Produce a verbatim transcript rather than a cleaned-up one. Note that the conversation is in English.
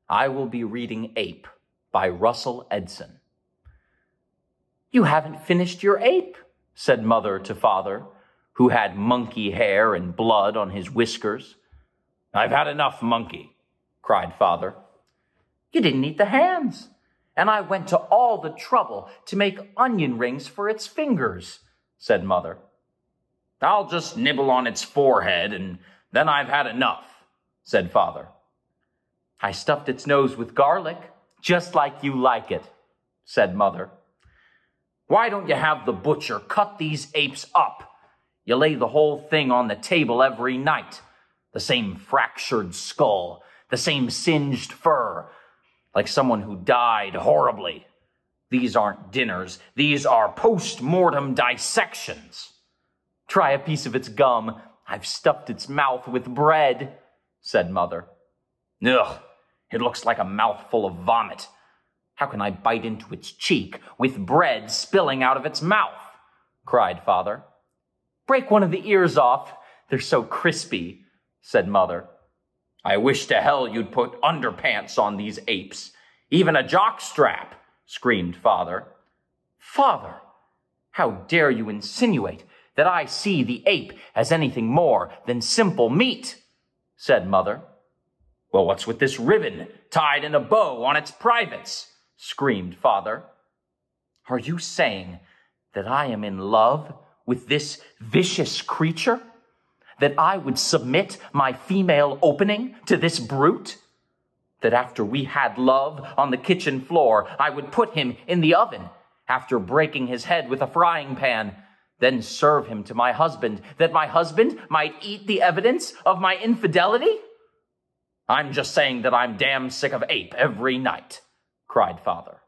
I will be reading Ape by Russell Edson. You haven't finished your ape, said Mother to Father, who had monkey hair and blood on his whiskers. I've had enough monkey, cried Father. You didn't eat the hands, and I went to all the trouble to make onion rings for its fingers, said Mother. I'll just nibble on its forehead, and then I've had enough, said Father. I stuffed its nose with garlic, just like you like it, said Mother. Why don't you have the butcher cut these apes up? You lay the whole thing on the table every night. The same fractured skull, the same singed fur, like someone who died horribly. These aren't dinners. These are post-mortem dissections. Try a piece of its gum. I've stuffed its mouth with bread, said Mother. Ugh, it looks like a mouthful of vomit. How can I bite into its cheek with bread spilling out of its mouth? Cried Father. Break one of the ears off. They're so crispy, said Mother. I wish to hell you'd put underpants on these apes. Even a jockstrap, screamed Father. Father, how dare you insinuate that I see the ape as anything more than simple meat, said Mother. Well, what's with this ribbon tied in a bow on its privates? Screamed Father. Are you saying that I am in love with this vicious creature? That I would submit my female opening to this brute? That after we had love on the kitchen floor, I would put him in the oven after breaking his head with a frying pan, then serve him to my husband, that my husband might eat the evidence of my infidelity? I'm just saying that I'm damn sick of ape every night, cried Father.